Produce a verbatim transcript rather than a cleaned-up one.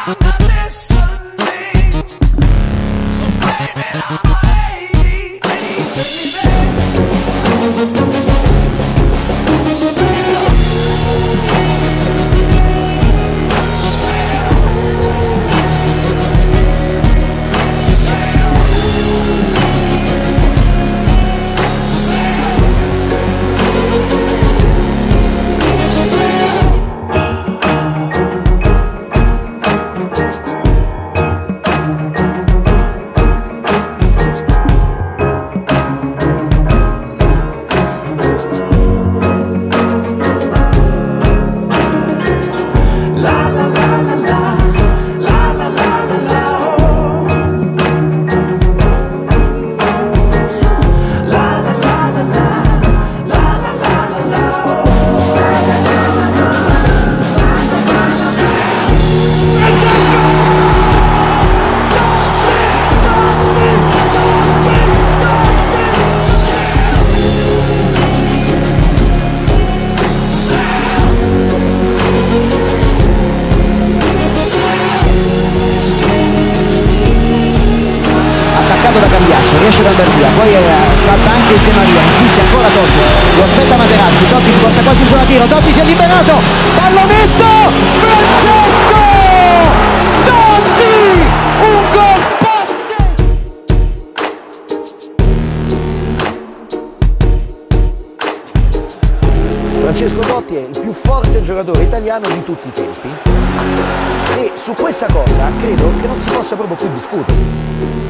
Da Cambiasso, riesce ad andare via, poi eh, salta anche Se Maria, insiste ancora Totti, lo aspetta Materazzi, Totti si porta quasi in zona tiro, Totti si è liberato, pallonetto, Francesco Totti, un gol pazzesco! Francesco Totti è il più forte giocatore italiano di tutti i tempi e su questa cosa credo che non si possa proprio più discutere.